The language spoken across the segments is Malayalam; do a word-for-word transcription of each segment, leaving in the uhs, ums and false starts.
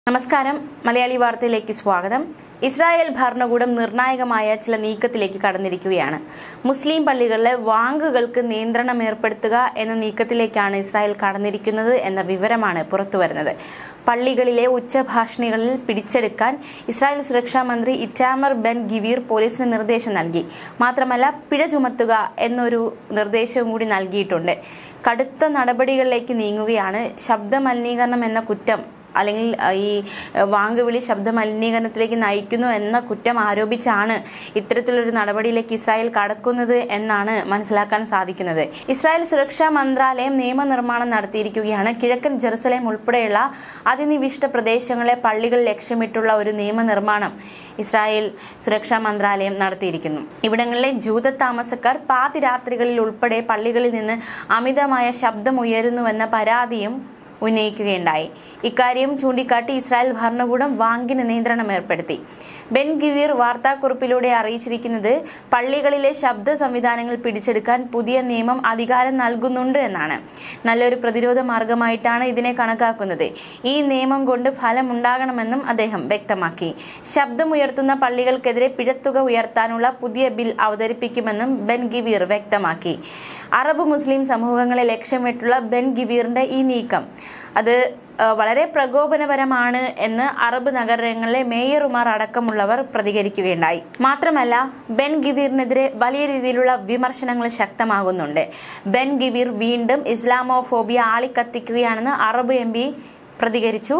നമസ്കാരം മലയാളി വാർത്തയിലേക്ക് സ്വാഗതം. ഇസ്രായേൽ ഭരണകൂടം നിർണായകമായ ചില നീക്കത്തിലേക്ക് കടന്നിരിക്കുകയാണ്. മുസ്ലിം പള്ളികളിലെ വാങ്കുകൾക്ക് നിയന്ത്രണം ഏർപ്പെടുത്തുക എന്ന നീക്കത്തിലേക്കാണ് ഇസ്രായേൽ കടന്നിരിക്കുന്നത് എന്ന വിവരമാണ് പുറത്തുവരുന്നത്. പള്ളികളിലെ ഉച്ചഭാഷിണികളിൽ പിടിച്ചെടുക്കാൻ ഇസ്രായേൽ സുരക്ഷാ മന്ത്രി ഇറ്റാമർ ബെൻ ഗിവീർ പോലീസിന് നിർദ്ദേശം നൽകി. മാത്രമല്ല, പിഴ ചുമത്തുക എന്നൊരു നിർദ്ദേശവും കൂടി നൽകിയിട്ടുണ്ട്. കടുത്ത നടപടികളിലേക്ക് നീങ്ങുകയാണ്. ശബ്ദ മലിനീകരണം എന്ന കുറ്റം അല്ലെങ്കിൽ ഈ വാങ്കുവിളി ശബ്ദ മലിനീകരണത്തിലേക്ക് നയിക്കുന്നു എന്ന കുറ്റം ആരോപിച്ചാണ് ഇത്തരത്തിലൊരു നടപടിയിലേക്ക് ഇസ്രായേൽ കടക്കുന്നത് എന്നാണ് മനസ്സിലാക്കാൻ സാധിക്കുന്നത്. ഇസ്രായേൽ സുരക്ഷാ മന്ത്രാലയം നിയമനിർമ്മാണം നടത്തിയിരിക്കുകയാണ്. കിഴക്കൻ ജെറുസലേം ഉൾപ്പെടെയുള്ള അതിനിവിഷ്ട പ്രദേശങ്ങളെ പള്ളികൾ ലക്ഷ്യമിട്ടുള്ള ഒരു നിയമനിർമ്മാണം ഇസ്രായേൽ സുരക്ഷാ മന്ത്രാലയം നടത്തിയിരിക്കുന്നു. ഇവിടങ്ങളിലെ ജൂത താമസക്കാർ പാതിരാത്രികളിൽ ഉൾപ്പെടെ പള്ളികളിൽ നിന്ന് അമിതമായ ശബ്ദം ഉയരുന്നുവെന്ന പരാതിയും ഉന്നയിക്കുകയുണ്ടായി. ഇക്കാര്യം ചൂണ്ടിക്കാട്ടി ഇസ്രായേൽ ഭരണകൂടം വാങ്കിന് നിയന്ത്രണം ഏർപ്പെടുത്തി. ബെൻ ഗിവീർ വാർത്താക്കുറിപ്പിലൂടെ അറിയിച്ചിരിക്കുന്നത് പള്ളികളിലെ ശബ്ദ സംവിധാനങ്ങൾ പിടിച്ചെടുക്കാൻ പുതിയ നിയമം അധികാരം നൽകുന്നുണ്ട് എന്നാണ്. നല്ലൊരു പ്രതിരോധ മാർഗമായിട്ടാണ് ഇതിനെ കണക്കാക്കുന്നത്. ഈ നിയമം കൊണ്ട് ഫലമുണ്ടാകണമെന്നും അദ്ദേഹം വ്യക്തമാക്കി. ശബ്ദമുയർത്തുന്ന പള്ളികൾക്കെതിരെ പിഴത്തുക ഉയർത്താനുള്ള പുതിയ ബിൽ അവതരിപ്പിക്കുമെന്നും ബെൻ ഗിവീർ വ്യക്തമാക്കി. അറബ് മുസ്ലിം സമൂഹങ്ങളെ ലക്ഷ്യമിട്ടുള്ള ബെൻ ഗിവീറിന്റെ ഈ നീക്കം അത് വളരെ പ്രകോപനപരമാണ് എന്ന് അറബ് നഗരങ്ങളിലെ മേയർമാർ അടക്കമുള്ളവർ പ്രതികരിക്കുകയുണ്ടായി. മാത്രമല്ല, ബെൻ ഗിവീറിനെതിരെ വലിയ രീതിയിലുള്ള വിമർശനങ്ങൾ ശക്തമാകുന്നുണ്ട്. ബെൻ ഗിവീർ വീണ്ടും ഇസ്ലാമോഫോബിയ ആളിക്കത്തിക്കുകയാണെന്ന് അറബ് എം പി പ്രതികരിച്ചു.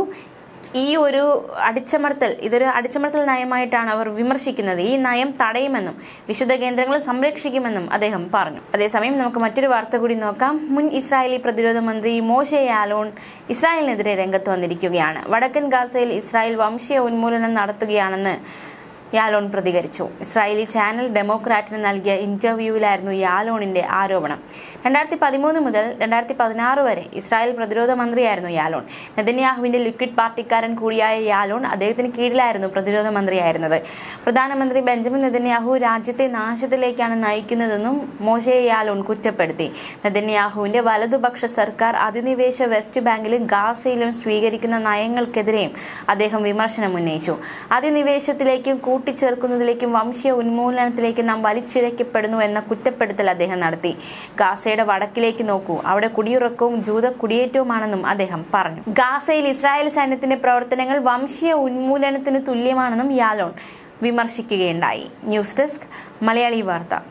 ഈ ഒരു അടിച്ചമർത്തൽ ഇതൊരു അടിച്ചമർത്തൽ നയമായിട്ടാണ് അവർ വിമർശിക്കുന്നത്. ഈ നയം തടയുമെന്നും വിശുദ്ധ കേന്ദ്രങ്ങൾ സംരക്ഷിക്കുമെന്നും അദ്ദേഹം പറഞ്ഞു. അതേസമയം നമുക്ക് മറ്റൊരു വാർത്ത കൂടി നോക്കാം. മുൻ ഇസ്രായേലി പ്രതിരോധ മന്ത്രി മോശെ യാലോൺ ഇസ്രായേലിനെതിരെ രംഗത്ത് വന്നിരിക്കുകയാണ്. വടക്കൻ ഗാസയിൽ ഇസ്രായേൽ വംശീയ ഉന്മൂലനം നടത്തുകയാണെന്ന് യാലോൺ പ്രതികരിച്ചു. ഇസ്രായേലി ചാനൽ ഡെമോക്രാറ്റിന് നൽകിയ ഇന്റർവ്യൂവിലായിരുന്നു യാലോണിന്റെ ആരോപണം. രണ്ടായിരത്തി പതിമൂന്ന് മുതൽ രണ്ടായിരത്തി പതിനാറ് വരെ ഇസ്രായേൽ പ്രതിരോധ മന്ത്രിയായിരുന്നു യാലോൺ. നെതന്യാഹുവിന്റെ ലിക്വിഡ് പാർട്ടിക്കാരൻ കൂടിയായ യാലോൺ അദ്ദേഹത്തിന് കീഴിലായിരുന്നു പ്രതിരോധ മന്ത്രിയായിരുന്നത്. പ്രധാനമന്ത്രി ബെഞ്ചമിൻ നെതന്യാഹു രാജ്യത്തെ നാശത്തിലേക്കാണ് നയിക്കുന്നതെന്നും മോശെ യാലോൺ കുറ്റപ്പെടുത്തി. നെതന്യാഹുവിന്റെ വലതുപക്ഷ സർക്കാർ അധിനിവേശ വെസ്റ്റ് ബാങ്കിലും ഗാസയിലും സ്വീകരിക്കുന്ന നയങ്ങൾക്കെതിരെയും അദ്ദേഹം വിമർശനം ഉന്നയിച്ചു. അധിനിവേശത്തിലേക്കും കൂട്ടിച്ചേർക്കുന്നതിലേക്കും വംശീയ ഉന്മൂലനത്തിലേക്കും നാം വലിച്ചിഴക്കപ്പെടുന്നു എന്ന കുറ്റപ്പെടുത്തൽ അദ്ദേഹം നടത്തി. ഗാസയുടെ വടക്കിലേക്ക് നോക്കൂ, അവിടെ കുടിയിറക്കവും ജൂത കുടിയേറ്റവുമാണെന്നും അദ്ദേഹം പറഞ്ഞു. ഗാസയിൽ ഇസ്രായേൽ സൈന്യത്തിന്റെ പ്രവർത്തനങ്ങൾ വംശീയ ഉന്മൂലനത്തിന് തുല്യമാണെന്നും യാലോൺ വിമർശിക്കുകയുണ്ടായി. ന്യൂസ് ഡെസ്ക് മലയാളി വാർത്ത.